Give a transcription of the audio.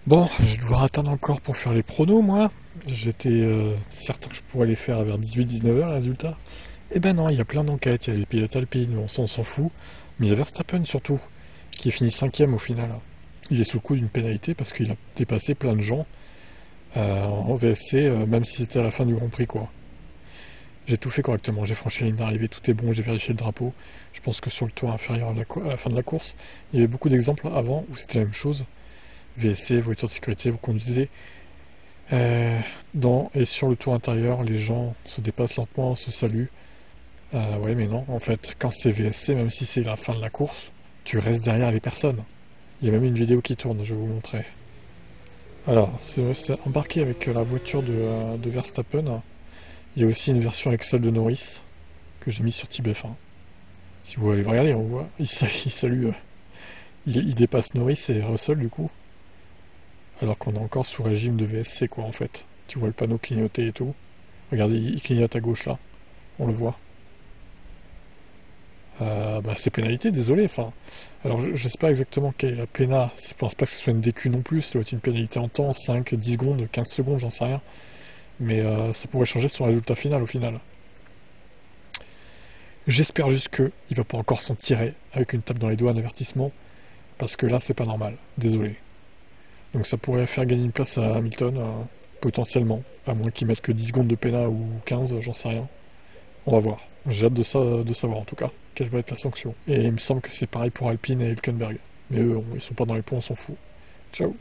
Bon, je vais devoir attendre encore pour faire les pronos, moi. J'étais certain que je pourrais les faire vers 18-19 heures, les résultats. Eh ben non, il y a plein d'enquêtes, il y a les pilotes alpines, bon, ça on s'en fout. Mais il y a Verstappen surtout, qui est fini cinquième au final. Il est sous le coup d'une pénalité parce qu'il a dépassé plein de gens en VSC, même si c'était à la fin du Grand Prix, quoi. J'ai tout fait correctement, j'ai franchi la ligne d'arrivée, tout est bon, j'ai vérifié le drapeau. Je pense que sur le tour inférieur à la fin de la course, il y avait beaucoup d'exemples avant où c'était la même chose. VSC, voiture de sécurité, vous conduisez. Dans et sur le tour intérieur, les gens se dépassent lentement, se saluent. Ouais, mais non, en fait, quand c'est VSC, même si c'est la fin de la course, tu restes derrière les personnes. Il y a même une vidéo qui tourne, je vais vous montrer. Alors, c'est embarqué avec la voiture de Verstappen. Il y a aussi une version avec celle de Norris que j'ai mis sur TibF1. Si vous allez regarder, on voit, il salue, il dépasse Norris et Russell du coup, alors qu'on est encore sous régime de VSC quoi en fait. Tu vois le panneau clignoter et tout. Regardez, il clignote à gauche là, on le voit. Bah c'est pénalité, désolé. Enfin, alors je sais pas exactement quelle est la péna. Je pense pas que ce soit une DQ non plus. Ça doit être une pénalité en temps, 5, 10 secondes, 15 secondes, j'en sais rien. Mais ça pourrait changer son résultat final au final. J'espère juste que il va pas encore s'en tirer avec une tape dans les doigts, un avertissement, parce que là c'est pas normal. Désolé. Donc ça pourrait faire gagner une place à Hamilton, potentiellement, à moins qu'il mette que 10 secondes de pénal ou 15, j'en sais rien. On va voir. J'ai hâte de savoir en tout cas quelle va être la sanction. Et il me semble que c'est pareil pour Alpine et Hülkenberg. Mais eux, ils sont pas dans les points, on s'en fout. Ciao.